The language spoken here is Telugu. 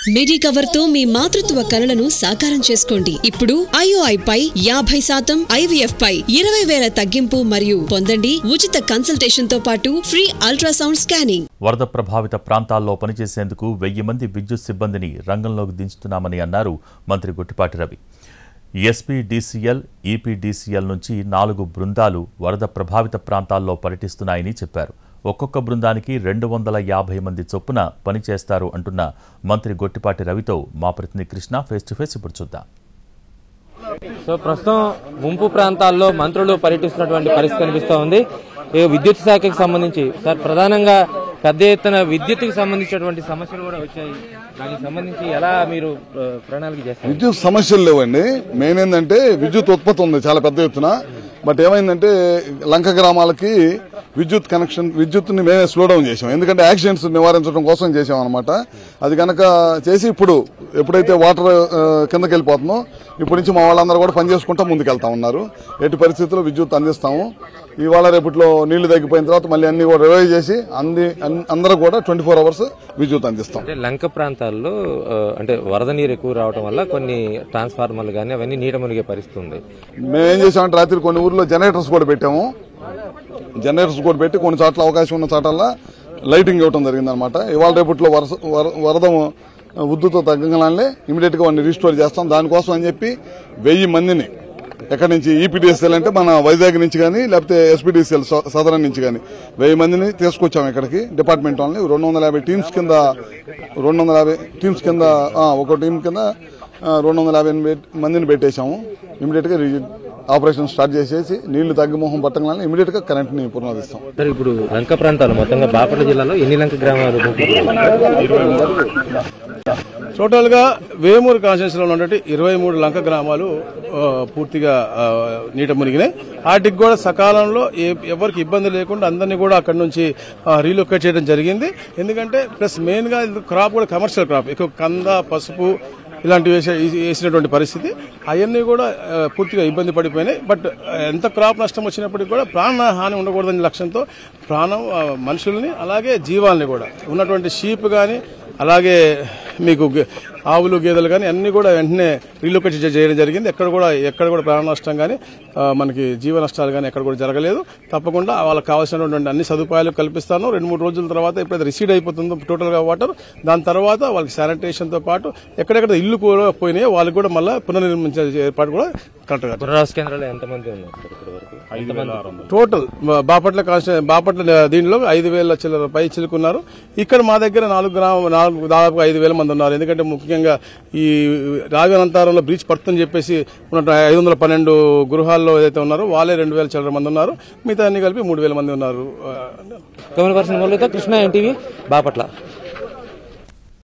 మిడి కవర్ తో మీ మాతృత్వ కలలను సాకారం చేసుకోండి. ఇప్పుడు IOI పై 50% IVF పై 20,000 తగ్గింపు మరియు పొందండి ఉచిత కన్సల్టేషన్ తో పాటు ఫ్రీ అల్ట్రాసౌండ్ స్కానింగ్. వరద ప్రభావిత ప్రాంతాల్లో పనిచేసేందుకు 1000 మంది విద్యుత్ సిబ్బందిని రంగంలోకి దించుతున్నామని అన్నారు మంత్రి గొట్టిపాటి రవి. SPDCL, EPDCL నుంచి 4 బృందాలు వరద ప్రభావిత ప్రాంతాల్లో పర్యటిస్తున్నాయని చెప్పారు. ఒక్కొక్క బృందానికి 250 మంది చొప్పున పనిచేస్తారు అంటున్న మంత్రి గొట్టిపాటి రవితో మా ప్రతినిధి కృష్ణ ఫేస్ టు ఫేస్ ఇప్పుడు చూద్దాం. సో ప్రస్తుతం ముంపు ప్రాంతాల్లో మంత్రులు పర్యటిస్తున్నటువంటి పరిస్థితి కనిపిస్తూ ఉంది. విద్యుత్ శాఖకు సంబంధించి సార్ ప్రధానంగా పెద్ద ఎత్తున విద్యుత్కి సంబంధించినటువంటి సమస్యలు కూడా వచ్చాయి. దానికి సంబంధించి ఎలా మీరు ప్రణాళిక చేస్తారు? విద్యుత్ సమస్యలు లేవండి. మెయిన్ ఏంటంటే విద్యుత్ ఉత్పత్తి ఉంది చాలా పెద్ద ఎత్తున. బట్ ఏమైందంటే లంక గ్రామాలకి విద్యుత్ని మేమే స్లో డౌన్ చేసాం. ఎందుకంటే యాక్సిడెంట్స్ నివారించడం కోసం చేసాం అనమాట. అది కనుక చేసి ఎప్పుడైతే వాటర్ కిందకి వెళ్ళిపోతుందో ఇప్పటి నుంచి మా వాళ్ళందరూ కూడా పనిచేసుకుంటా ముందుకెళ్తా ఉన్నారు. ఎట్టి పరిస్థితుల్లో విద్యుత్ అందిస్తాము. ఇవాళ రేపట్లో నీళ్లు తగ్గిపోయిన తర్వాత మళ్ళీ అన్ని కూడా రివైవ్ చేసి అందరూ కూడా 24 hours విద్యుత్ అందిస్తాం. లంక ప్రాంతాల్లో అంటే వరద నీరు ఎక్కువ రావడం వల్ల కొన్ని ట్రాన్స్ఫార్మర్లు కానీ అవన్నీ నీట మునిగే పరిస్థితి ఉంది. మేమేం చేసామంటే రాత్రి కొన్ని ఊర్లో జనరేటర్స్ కూడా పెట్టాము. జనరేటర్స్ కూడా పెట్టి కొన్ని చోట్ల అవకాశం ఉన్న చోట్ల లైటింగ్ ఇవ్వడం జరిగిందనమాట. ఇవాళ రేపట్లో వరద ఉద్దుతో తగ్గగానే ఇమీడియట్ గా వాడిని రీస్టోర్ చేస్తాం. దానికోసం అని చెప్పి 1000 మందిని ఎక్కడి నుంచి EPDCL అంటే మన వైజాగ్ నుంచి కానీ లేకపోతే SPDCL సదరన్ నుంచి కానీ 1000 మందిని తీసుకొచ్చాము ఇక్కడికి. డిపార్ట్మెంట్ వాళ్ళని 250 టీమ్స్ కింద ఒక టీం కింద 250 మందిని పెట్టేశాము. ఇమీడియట్ గా ఆపరేషన్ స్టార్ట్ చేసేసి నీళ్లు తగ్గిమోహం పట్టగానే ఇమీడియట్ గా కరెంట్ ని పునరుద్ధరిస్తాం. సార్ ఇప్పుడు లంక ప్రాంతాలు మొత్తంగా బాపట్ల జిల్లాలో ఎన్ని లంక గ్రామాలు? టోటల్ గా వేమూరు కాన్స్టిట్యూన్సీ లో ఉన్నటువంటి 23 లంక గ్రామాలు పూర్తిగా నీట మునిగినాయి. వాటికి కూడా సకాలంలో ఎవరికి ఇబ్బంది లేకుండా అందరినీ కూడా అక్కడి నుంచి రీలొకేట్ చేయడం జరిగింది. ఎందుకంటే ప్లస్ మెయిన్ గా క్రాప్ కూడా కమర్షియల్ క్రాప్, ఎక్కువ కంద, పసుపు ఇలాంటివి వేసినటువంటి పరిస్థితి. అవన్నీ కూడా పూర్తిగా ఇబ్బంది పడిపోయినాయి. బట్ ఎంత క్రాప్ నష్టం వచ్చినప్పటికీ కూడా ప్రాణ హాని ఉండకూడదని లక్ష్యంతో మనుషుల్ని అలాగే జీవాల్ని కూడా ఉన్నటువంటి షీప్ కానీ అలాగే మీకు ఆవులు, గేదెలు కానీ అన్ని కూడా వెంటనే రీలొకేట్ చేయడం జరిగింది. ఎక్కడ కూడా ప్రాణ నష్టం కానీ మనకి జీవ నష్టాలు కానీ ఎక్కడ కూడా జరగలేదు. తప్పకుండా వాళ్ళకి కావాల్సినటువంటి అన్ని సదుపాయాలు కల్పిస్తాను. 2-3 రోజుల తర్వాత ఎప్పుడైతే రిసీడ్ అయిపోతుందో టోటల్ గా వాటర్, దాని తర్వాత వాళ్ళకి శానిటేషన్ తో పాటు ఎక్కడెక్కడ ఇల్లు పోయినాయో వాళ్ళకి కూడా మళ్ళీ పునర్నిర్మించే ఏర్పాటు కూడా కరెక్ట్ గా. పునరావాస కేంద్రాలు ఎంతమంది ఉన్నారు? టోటల్ బాపట్ల దీనిలో 5,000 చిల్లర పై చిలుకున్నారు. ఇక్కడ మా దగ్గర దాదాపు 5,000 మంది ఉన్నారు. ఎందుకంటే ముఖ్యంగా ఈ రావి అనంతారంలో బ్రీచ్ పడుతుందని చెప్పేసి ఉన్న 512 గృహాల్లో ఏదైతే ఉన్నారో వాళ్ళే 2,000 చిల్లర మంది ఉన్నారు. మిగతా అన్ని కలిపి 3,000 మంది ఉన్నారు. కృష్ణ NTV బాపట్ల.